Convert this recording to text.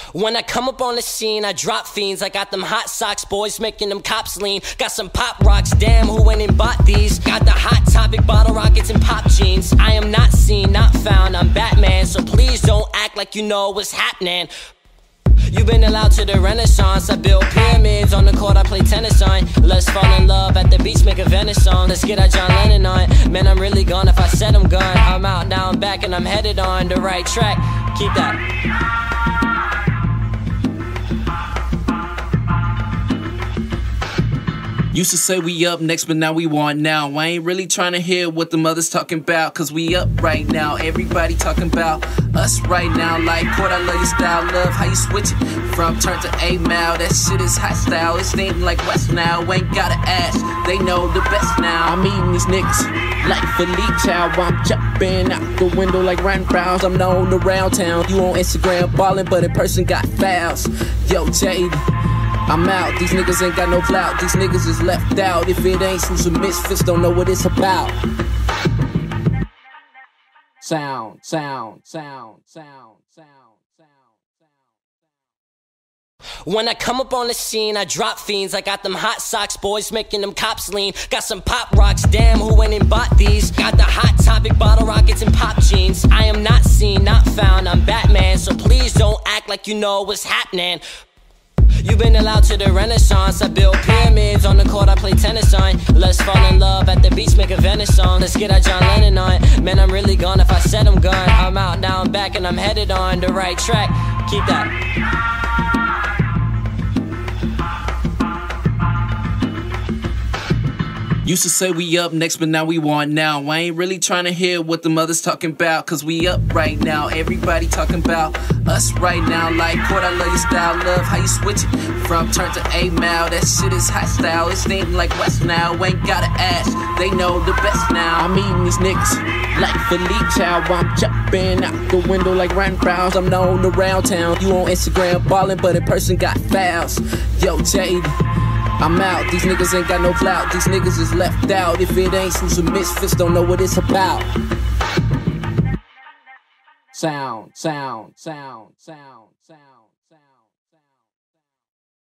When I come up on the scene, I drop fiends. I got them hot socks, boys making them cops lean. Got some pop rocks, damn, who went and bought these? Got the hot topic, bottle rockets and pop jeans. I am not seen, not found, I'm Batman, so please don't act like you know what's happening. You've been allowed to the Renaissance. I build pyramids on the court, I play tennis on. Let's fall in love at the beach, make a Venice song. Let's get our John Lennon on. Man, I'm really gone if I said I'm gone. I'm out, now I'm back and I'm headed on the right track. Keep that. Used to say we up next, but now we want now. I ain't really trying to hear what the mother's talking about, cause we up right now. Everybody talking about us right now. Like, Court, I love your style, love how you switch it from turn to A-Mal. That shit is hot style, it's named like West now. Ain't gotta ask, they know the best now. I'm eating these niggas like Philippe Chow. I'm jumping out the window like Ryan Browns. I'm known around town. You on Instagram ballin', but in person got fouls. Yo, Jade, I'm out, these niggas ain't got no clout. These niggas is left out. If it ain't Suits and Misfits, don't know what it's about. Sound, sound, sound, sound, sound, sound, sound. When I come up on the scene, I drop fiends. I got them hot socks, boys making them cops lean. Got some pop rocks, damn, who went and bought these? Got the hot topic, bottle rockets and pop jeans. I am not seen, not found, I'm Batman, so please don't act like you know what's happening. You've been allowed to the Renaissance. I build pyramids on the court, I play tennis on. Let's fall in love at the beach, make a Venice song. Let's get our John Lennon on. Man, I'm really gone if I said I'm gone. I'm out, now I'm back and I'm headed on the right track. Keep that. Used to say we up next, but now we want now. I ain't really trying to hear what the mother's talking about, cause we up right now. Everybody talking about us right now. Like, Court, I love your style, love how you switch it from turn to A-Mal. That shit is hot style, it's named like West now. Ain't gotta ask, they know the best now. I'm eating these niggas like Philippe Chow. I'm jumping out the window like Ryan Browns. I'm known around town. You on Instagram ballin', but in person got fouls. Yo, Jade, I'm out, these niggas ain't got no clout. These niggas is left out. If it ain't Suits and Misfits, don't know what it's about. Sound, sound, sound, sound, sound.